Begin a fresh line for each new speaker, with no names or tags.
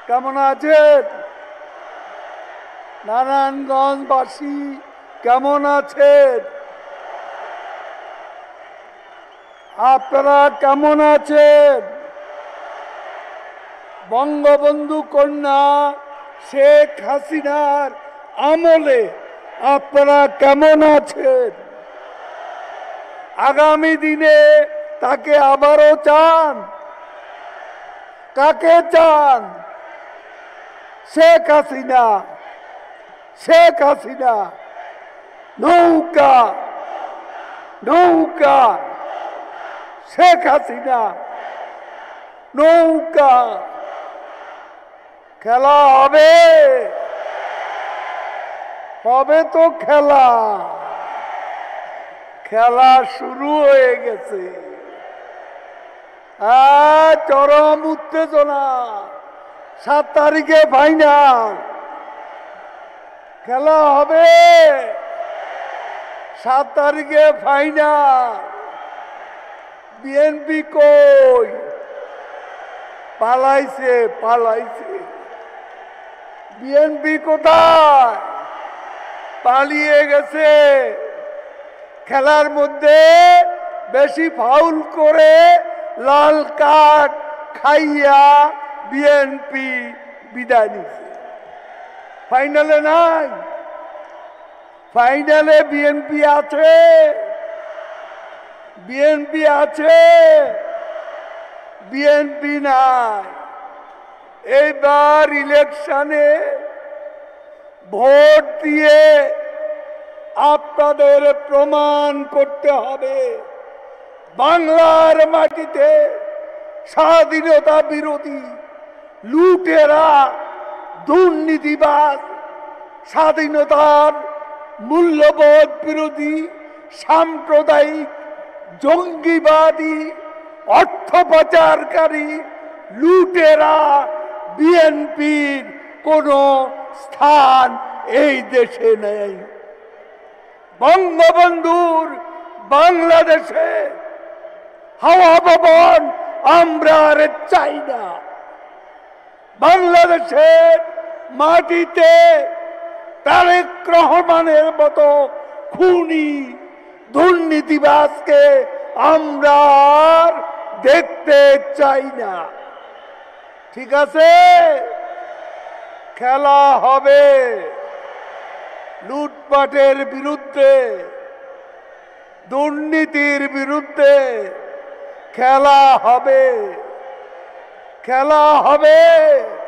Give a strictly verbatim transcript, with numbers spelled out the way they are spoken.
কেমন আছেন? নারায়ণগঞ্জবাসী কেমন আছেন? আপনারা কেমন আছেন? বঙ্গবন্ধু কন্যা শেখ হাসিনার আমলে আপনারা কেমন আছেন? আগামী দিনে তাকে আবারও চান? কাকে চান? শেখ হাসিনা। শেখ হাসিনা নৌকা নৌকা শেখ হাসিনা নৌকা। খেলা হবে হবে তো খেলা খেলা শুরু হয়ে গেছে। চরম উত্তেজনা। সাত তারিখে ফাইনাল খেলা হবে। সাত তারিখে ফাইনাল। বিএনপি কই? পালাইছে পালাইছে। বিএনপি কোথায়? পালিয়ে গেছে। খেলার মধ্যে বেশি ফাউল করে লাল কার্ড খাইয়া বিএনপি বিদায় নিছে। ফাইনালে নাই। ফাইনালে বিএনপি আছে। বিএনপি আছে বিএনপি নাই। এইবার ইলেকশনে ভোট দিয়ে আপনাদের প্রমাণ করতে হবে বাংলার মাটিতে স্বাধীনতা বিরোধী লুটেরা দুর্নীতিবাদ স্বাধীনতার মূল্যবোধ বিরোধী সাম্প্রদায়িক জঙ্গিবাদী অর্থ পাচারকারী লুটেরা বিএনপির কোনো স্থান এই দেশে নেই। বঙ্গবন্ধুর বাংলাদেশে হাওয়া ভবন আমরা আর চাই না। বাংলাদেশের মাটিতে তারেক রহমানের মতো খুনি দুর্নীতিবাজকে আমরা আর দেখতে চাই না। ঠিক আছে? খেলা হবে লুটপাটের বিরুদ্ধে, দুর্নীতির বিরুদ্ধে খেলা হবে। খেলা হবে।